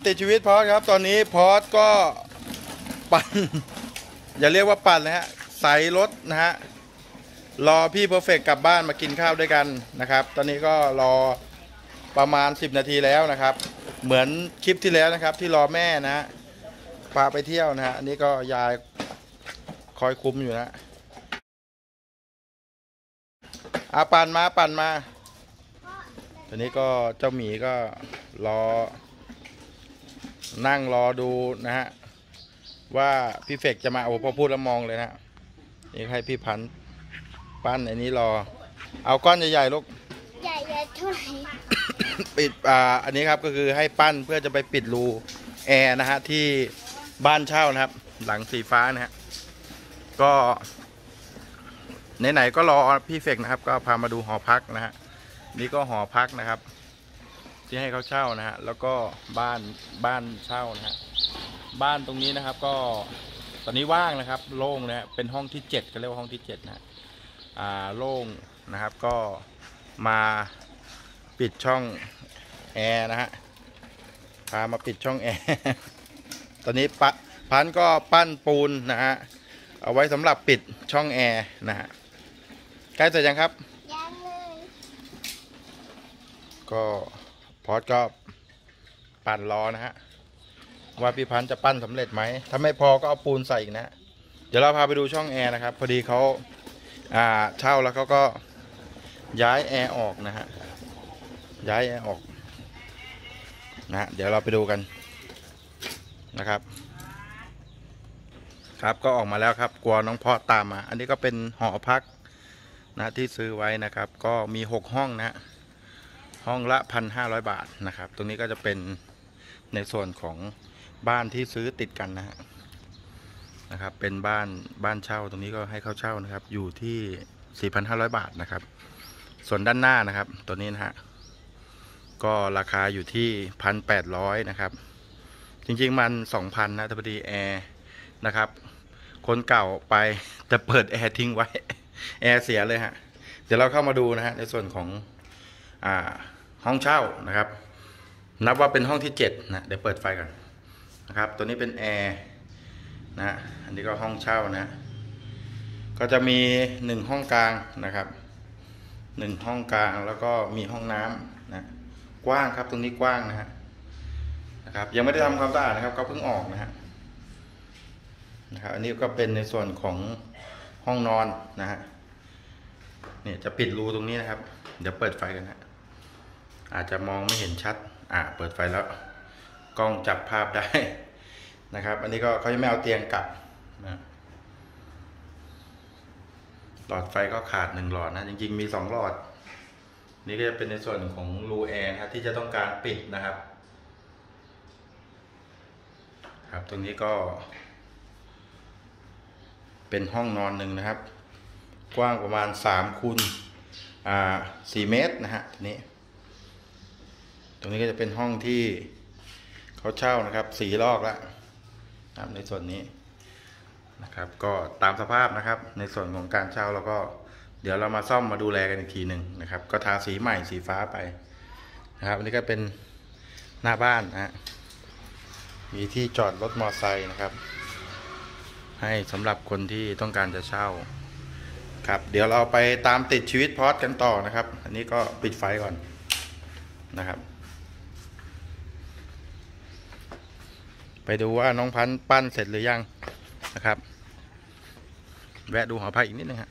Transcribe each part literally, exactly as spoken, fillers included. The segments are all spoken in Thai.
ติดชีวิตพอสครับตอนนี้พอสก็ปั่น อย่าเรียกว่าปั่นเลยฮะใส่รถนะฮะรอพี่เพอร์เฟกต์กลับบ้านมากินข้าวด้วยกันนะครับตอนนี้ก็รอประมาณสิบนาทีแล้วนะครับเหมือนคลิปที่แล้วนะครับที่รอแม่นะฮะพาไปเที่ยวนะฮะอันนี้ก็ยายคอยคุมอยู่นะอาปั่นมาปั่นมาตอนนี้ก็เจ้าหมีก็รอนั่งรอดูนะฮะว่าพี่เฟกจะมาโอ้พอพูดแล้วมองเลยนะนี่ให้พี่พันธุ์ปั้นอันนี้รอเอาก้อนใหญ่ๆลูกใหญ่ๆเท่าไหร่ปิดอ่าอันนี้ครับก็คือให้ปั้นเพื่อจะไปปิดรูแอร์นะฮะที่บ้านเช่านะครับหลังสีฟ้านะฮะก็ไหนๆก็รอพี่เฟกนะครับก็พามาดูหอพักนะฮะนี่ก็หอพักนะครับที่ให้เขาเช่านะฮะแล้วก็บ้านบ้านเช่านะฮะบ้านตรงนี้นะครับก็ตอนนี้ว่างนะครับโล่งนะฮะเป็นห้องที่เจ็ดก็เรียกว่าห้องที่เจ็ดนะอ่าโล่งนะครับก็มาปิดช่องแอร์นะฮะพามาปิดช่องแอร์ ตอนนี้ปะพันก็ปั้นปูนนะฮะเอาไว้สำหรับปิดช่องแอร์นะฮะใกล้เสร็จยังครับยังเลยก็พอสก็ปั่นรอนะฮะว่าพี่พันจะปั้นสำเร็จไหมถ้าไม่พอก็เอาปูนใส่อีกนะเดี๋ยวเราพาไปดูช่องแอร์นะครับพอดีเขาอ่าเช่าแล้วเขาก็ย้ายแอร์ออกนะฮะย้ายแอร์ออกนะฮะเดี๋ยวเราไปดูกันนะครับครับก็ออกมาแล้วครับกลัวน้องพอตามมาอันนี้ก็เป็นหอพักนะที่ซื้อไว้นะครับก็มีหกห้องนะห้องละพันห้าร้อยบาทนะครับตรงนี้ก็จะเป็นในส่วนของบ้านที่ซื้อติดกันนะฮะนะครับเป็นบ้านบ้านเช่าตรงนี้ก็ให้เขาเช่านะครับอยู่ที่ สี่พันห้าร้อย บาทนะครับส่วนด้านหน้านะครับตัวนี้นะฮะก็ราคาอยู่ที่ หนึ่งพันแปดร้อย นะครับจริงๆมัน สองพัน นะแต่พอดีแอร์นะครับคนเก่าไปจะเปิดแอร์ทิ้งไว้แอร์เสียเลยฮะเดี๋ยวเราเข้ามาดูนะฮะในส่วนของอ่าห้องเช่านะครับนับว่าเป็นห้องที่เจ็ดนะเดี๋ยวเปิดไฟก่อนนะครับตัวนี้เป็นแอร์นะอันนี้ก็ห้องเช่านะก็จะมีหนึ่งห้องกลางนะครับหนึ่งห้องกลางแล้วก็มีห้องน้ำนะกว้างครับตรงนี้กว้างนะฮะนะครับยังไม่ได้ทำความสะอาดนะครับก็เพิ่งออกนะฮะนะครับอันนี้ก็เป็นในส่วนของห้องนอนนะฮะเนี่ยจะปิดรูตรงนี้นะครับเดี๋ยวเปิดไฟกันนะอาจจะมองไม่เห็นชัดอ่าเปิดไฟแล้วกล้องจับภาพได้นะครับอันนี้ก็เขาจะไม่เอาเตียงกลับนะหลอดไฟก็ขาดหนึ่งหลอดนะจริงๆมีสองหลอดนี่ก็จะเป็นในส่วนของรูแอร์นะที่จะต้องการปิดนะครับครับตรงนี้ก็เป็นห้องนอนหนึ่งนะครับกว้างประมาณสามคูณอ่าสี่เมตรนะฮะทีนี้ตรงนี้ก็จะเป็นห้องที่เขาเช่านะครับสีลอกแล้วนะครับในส่วนนี้นะครับก็ตามสภาพนะครับในส่วนของการเช่าแล้วก็เดี๋ยวเรามาซ่อมมาดูแลกันอีกทีหนึ่งนะครับก็ทาสีใหม่สีฟ้าไปนะครับอันนี้ก็เป็นหน้าบ้านนะฮะมีที่จอดรถมอเตอร์ไซค์นะครับให้สำหรับคนที่ต้องการจะเช่าครับเดี๋ยวเราไปตามติดชีวิตพอสกันต่อนะครับอันนี้ก็ปิดไฟก่อนนะครับไปดูว่าน้องพันธุ์ปั้นเสร็จหรือยังนะครับแวะดูหอพักอีกนิดนึง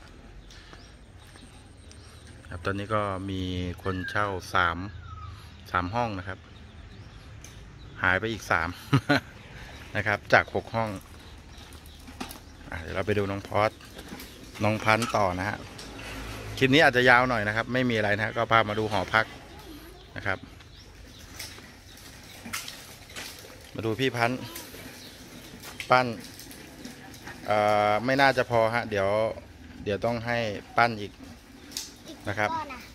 ครับตอนนี้ก็มีคนเช่าสามสามห้องนะครับหายไปอีกสาม นะครับจากหกห้องเดี๋ยวเราไปดูน้องพอสน้องพันธุ์ต่อนะฮะคลิปนี้อาจจะยาวหน่อยนะครับไม่มีอะไรนะก็พามาดูหอพักนะครับมาดูพี่พันธุ์ปั้นไม่น่าจะพอฮะเดี๋ยวเดี๋ยวต้องให้ปั้นอีกนะครับ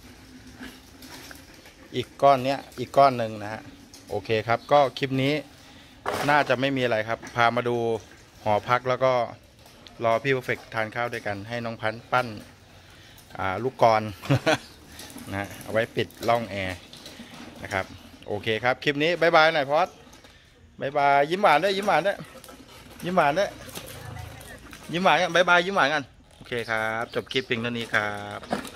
อีกก้อนเนี้ยอีกก้อนหนึ่งนะฮะโอเคครับก็คลิปนี้น่าจะไม่มีอะไรครับพามาดูหอพักแล้วก็รอพี่เพอร์เฟกต์ทานข้าวด้วยกันให้น้องพันธุ์ปั้นลูกกร นะเอาไว้ปิดร่องแอร์นะครับโอเคครับคลิปนี้บ๊ายบายหน่อยพอสบายบายยิ้มหวานด้วยยิ้มหวานด้วยยิ้มหวานด้วยยิ้มหวานกันบายบายยิ้มหวานกันโอเคครับจบคลิปเพียงเท่านี้ครับ